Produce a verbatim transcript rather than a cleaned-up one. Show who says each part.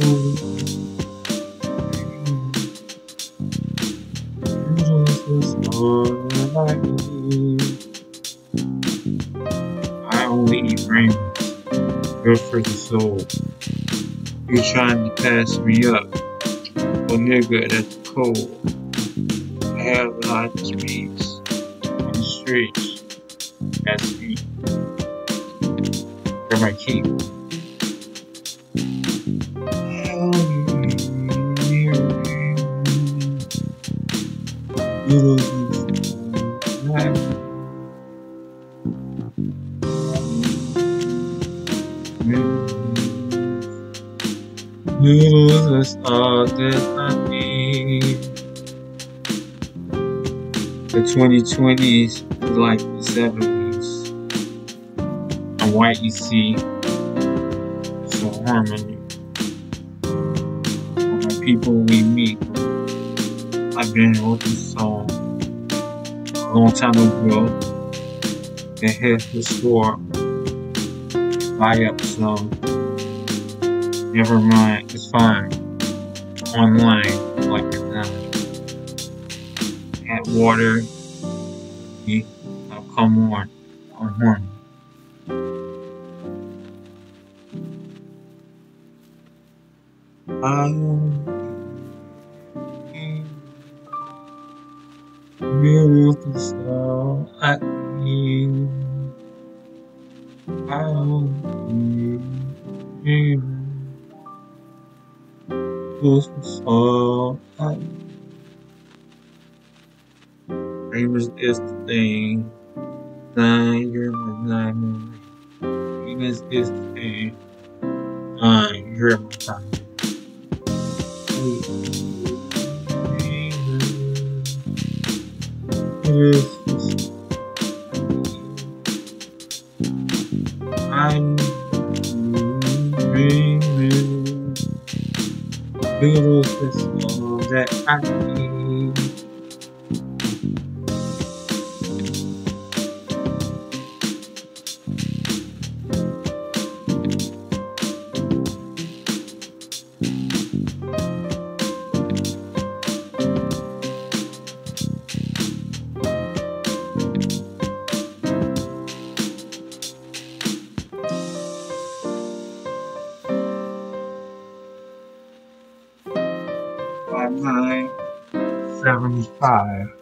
Speaker 1: I only eat Ramens. Good for the soul. You trying to pass me up? Oh nigga, that's cold. I have a lot of space on the streets. That's me. They're my key. Little is all that I need. The twenty twenties is like the seventies. And white you see, so harmony. And the people we meet. I've been wrote this song a long time ago. They hit the store, buy up some. Never mind, it's fine. Online, like it now. Add water. Oh, come on. I'm horny. I'm beautiful, so I need. I'll be. This is all I Famous is the thing. Nine, you're my nine. Famous is the thing. Nine, you're my time. I'm dreaming. Little is all that I need. By nine seventy-five.